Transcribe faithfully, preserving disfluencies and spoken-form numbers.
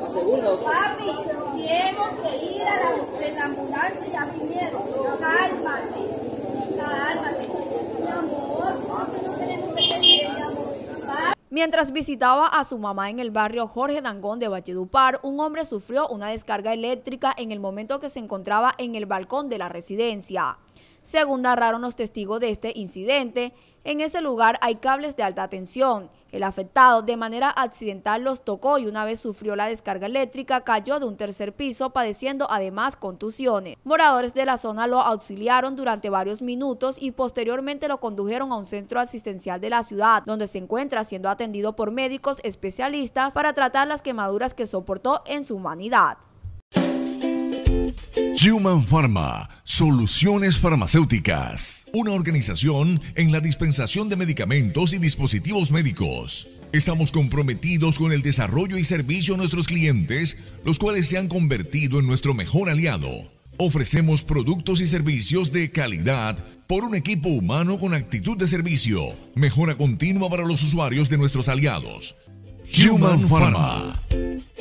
Segunda, doctor. Papi, tenemos que ir a la, en la ambulancia, ya vinieron. Cálmate, cálmate. Mi amor, no tenemos que tener, mi amor. Mientras visitaba a su mamá en el barrio Jorge Dangond de Valledupar, un hombre sufrió una descarga eléctrica en el momento que se encontraba en el balcón de la residencia. Según narraron los testigos de este incidente, en ese lugar hay cables de alta tensión. El afectado de manera accidental los tocó y una vez sufrió la descarga eléctrica cayó de un tercer piso padeciendo además contusiones. Moradores de la zona lo auxiliaron durante varios minutos y posteriormente lo condujeron a un centro asistencial de la ciudad, donde se encuentra siendo atendido por médicos especialistas para tratar las quemaduras que soportó en su humanidad. Human Pharma, soluciones farmacéuticas, una organización en la dispensación de medicamentos y dispositivos médicos. Estamos comprometidos con el desarrollo y servicio a nuestros clientes, los cuales se han convertido en nuestro mejor aliado. Ofrecemos productos y servicios de calidad por un equipo humano con actitud de servicio, mejora continua para los usuarios de nuestros aliados. Human Pharma.